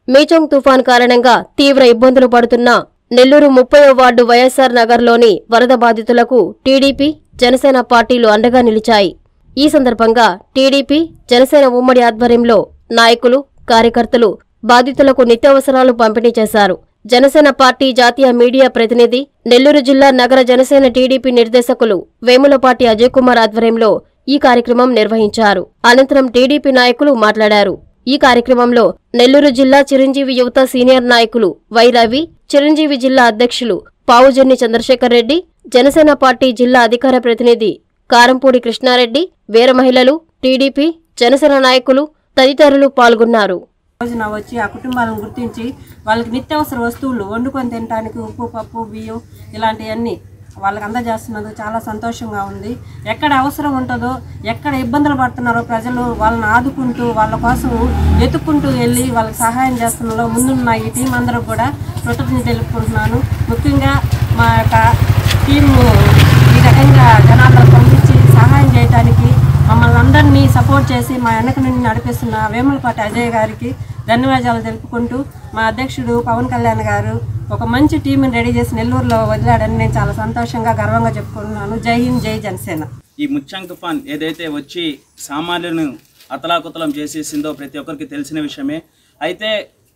మీచంగ్ తుఫాన్ కారణంగా తీవ్ర ఇబ్బందులు పడుతున్న నెల్లూరు 30వ వార్డు వైఎస్ఆర్ నగర్లోని వరద బాధితులకు టీడీపీ, జనసేన పార్టీలు అండగా నిలిచాయి. ఈ సందర్భంగా టీడీపీ, జనసేన ఉమ్మడి ఆధ్వర్యంలో నాయకులు, కార్యకర్తలు బాధితులకు నిత్యావసరాలు పంపిణీ చేశారు. జనసేన పార్టీ జాతీయ మీడియా ప్రతినిధి, నెల్లూరు జిల్లా నగర జనసేన టీడీపీ నిర్దేశకులు వేములపాటి అజయ్ కుమార్ ఆధ్వర్యంలో ఈ కార్యక్రమం నిర్వహించారు. అనంతరం టీడీపీ నాయకులు మాట్లాడారు. ఈ కార్యక్రమంలో నెల్లూరు జిల్లా చిరంజీవి యువత సీనియర్ నాయకులు వై రవి, చిరంజీవి జిల్లా అధ్యక్షులు పావుజెన్ని చంద్రశేఖర్ రెడ్డి, జనసేన పార్టీ జిల్లా అధికార ప్రతినిధి కారంపూడి కృష్ణారెడ్డి, వీర మహిళలు, టీడీపీ, జనసేన నాయకులు తదితరులు పాల్గొన్నారు. రోజున వచ్చి ఆ కుటుంబాలను గుర్తించి వాళ్ళకి నిత్యావసర వస్తువులు వండుకొని తినడానికి ఉప్పు, పప్పు, బియ్యం ఇలాంటివన్నీ వాళ్ళకి అందజేస్తున్నందుకు చాలా సంతోషంగా ఉంది. ఎక్కడ అవసరం ఉంటుందో, ఎక్కడ ఇబ్బందులు పడుతున్నారో ప్రజలు వాళ్ళని ఆదుకుంటూ వాళ్ళ కోసం వెతుక్కుంటూ వెళ్ళి వాళ్ళకి సహాయం చేస్తున్నలో ముందున్న ఈ టీం అందరూ కూడా కృతజ్ఞతలు తెలుపుకుంటున్నాను. ముఖ్యంగా మా యొక్క టీము ఈ రకంగా జనాలకు పంపించి సహాయం చేయడానికి మమ్మల్ని అందరినీ సపోర్ట్ చేసి మా వెనక నుండి నడిపిస్తున్న వేములపాటి అజయ్ గారికి ధన్యవాదాలు తెలుపుకుంటూ, మా అధ్యక్షుడు పవన్ కళ్యాణ్ గారు ఒక మంచి టీంని రెడీ చేసి నెల్లూరులో వదిలాడని నేను చాలా సంతోషంగా గర్వంగా చెప్పుకుంటున్నాను. జై హింద్, జై జనసేన. ఈ ముచ్చంగ్ తుఫాన్ ఏదైతే వచ్చి సామాన్యులను అతలాకుతలం చేసేసిందో ప్రతి ఒక్కరికి తెలిసిన విషయమే. అయితే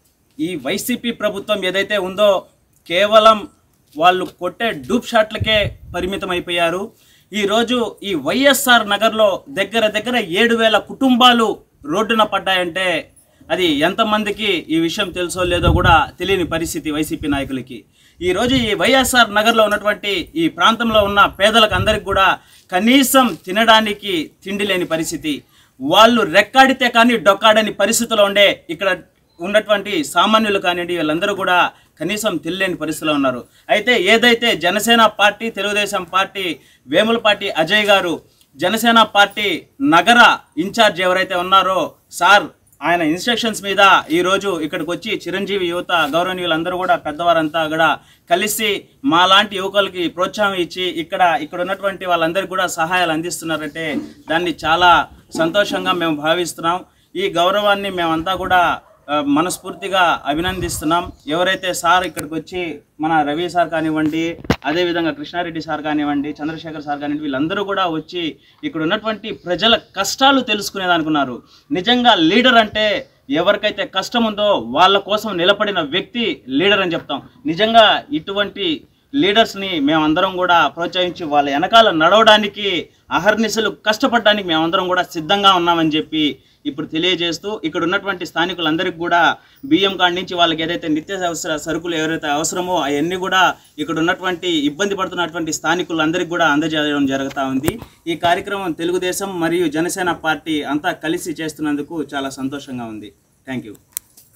ఈ వైసీపీ ప్రభుత్వం ఏదైతే ఉందో కేవలం వాళ్ళు కొట్టే డూప్ షాట్లకే పరిమితం అయిపోయారు. ఈరోజు ఈ వైఎస్ఆర్ నగర్లో దగ్గర 7,000 కుటుంబాలు రోడ్డున పడ్డాయంటే అది ఎంతమందికి ఈ విషయం తెలుసో లేదో కూడా తెలియని పరిస్థితి వైసీపీ నాయకులకి. ఈరోజు ఈ వైఎస్ఆర్ నగర్లో ఉన్నటువంటి ఈ ప్రాంతంలో ఉన్న పేదలకు అందరికి కూడా కనీసం తినడానికి తిండి లేని పరిస్థితి. వాళ్ళు రెక్కాడితే కానీ డొక్కాడని పరిస్థితిలో ఉండే ఇక్కడ ఉన్నటువంటి సామాన్యులు కానివ్వండి వీళ్ళందరూ కూడా కనీసం తెలియని పరిస్థితిలో ఉన్నారు. అయితే ఏదైతే Janasena party, Telugu Desam party, Vemulapati Ajay garu Janasena party నగర ఇన్ఛార్జ్ ఎవరైతే ఉన్నారో సార్ ఆయన ఇన్స్ట్రక్షన్స్ మీద ఈరోజు ఇక్కడికి వచ్చి చిరంజీవి యువత గౌరవనీయులందరూ కూడా పెద్దవారంతా కూడా కలిసి మాలాంటి యువకులకి ప్రోత్సాహం ఇచ్చి ఇక్కడ ఉన్నటువంటి వాళ్ళందరికీ కూడా సహాయాలు అందిస్తున్నారంటే దాన్ని చాలా సంతోషంగా మేము భావిస్తున్నాం. ఈ గౌరవాన్ని మేమంతా కూడా మనస్ఫూర్తిగా అభినందిస్తున్నాం. ఎవరైతే సార్ ఇక్కడికి వచ్చి మన రవి సార్ కానివ్వండి, అదేవిధంగా కృష్ణారెడ్డి సార్ కానివ్వండి, చంద్రశేఖర్ సార్ కానివ్వండి వీళ్ళందరూ కూడా వచ్చి ఇక్కడ ఉన్నటువంటి ప్రజల కష్టాలు తెలుసుకునేదనుకున్నారు. నిజంగా లీడర్ అంటే ఎవరికైతే కష్టం ఉందో వాళ్ళ కోసం నిలబడిన వ్యక్తి లీడర్ అని చెప్తాం. నిజంగా ఇటువంటి లీడర్స్ని మేమందరం కూడా ప్రోత్సహించి వాళ్ళ వెనకాల నడవడానికి అహర్నిశలు కష్టపడడానికి మేమందరం కూడా సిద్ధంగా ఉన్నామని చెప్పి ఇప్పుడు తెలియజేస్తూ ఇక్కడ ఉన్నటువంటి స్థానికులందరికీ కూడా బియ్యం కాడి నుంచి వాళ్ళకి ఏదైతే నిత్యావసర సరుకులు ఎవరైతే అవసరమో అవన్నీ కూడా ఇక్కడ ఉన్నటువంటి ఇబ్బంది పడుతున్నటువంటి స్థానికులందరికీ కూడా అందజేయడం జరుగుతూ ఉంది. ఈ కార్యక్రమం తెలుగుదేశం మరియు జనసేన పార్టీ అంతా కలిసి చేస్తున్నందుకు చాలా సంతోషంగా ఉంది. Thank you.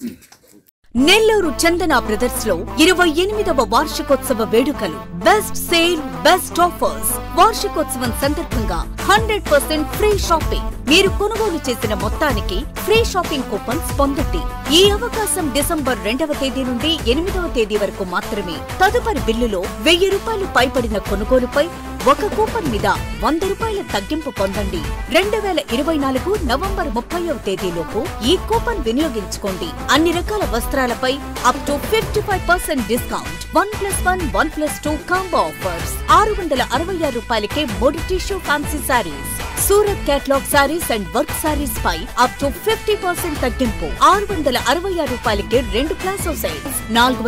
Nellore Chandana Brothers లో 28వ వార్షికోత్సవ వేడుకలు. Best sale, best offers. వార్షికోత్సవం సందర్భంగా 100% ఫ్రీ షాపింగ్. మీరు కొనుగోలు చేసిన మొత్తానికి ఫ్రీ షాపింగ్ కూపన్స్ పొందండి. ఈ అవకాశం డిసెంబర్ 2వ తేదీ నుండి 8వ తేదీ వరకు మాత్రమే. తదుపరి బిల్లులో ₹1000 పైబడిన కొనుగోలుపై ఒక కూపన్ మీద ₹100 తగ్గింపు పొందండి. 2024 నవంబర్ 30వ తేదీలోపు ఈ కూపన్ వినియోగించుకోండి. అన్ని రకాల వస్త్రాలపై up to 55% discount. 1+1, 1+2 combo offers. ₹666కే 3 tissue fancy saris. Surat catalogue saris and work saris పై అప్ టు 50% తగ్గింపు. ₹666కే 2 ప్లాసో సెట్స్.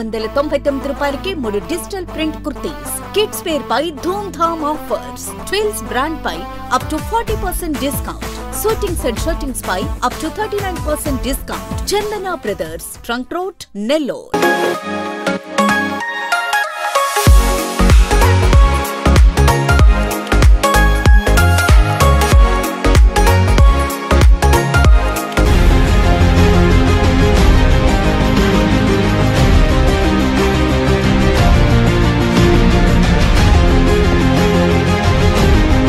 ₹499కే 3 digital print kurtis. Kids wear పై ధూమ్ ధామ్ ఆఫర్స్. ట్విల్స్ బ్రాండ్ పై up to 40% discount. Suitings and shirtings పై up to 39% discount. Chandana Brothers, Trunk Road, Nellore.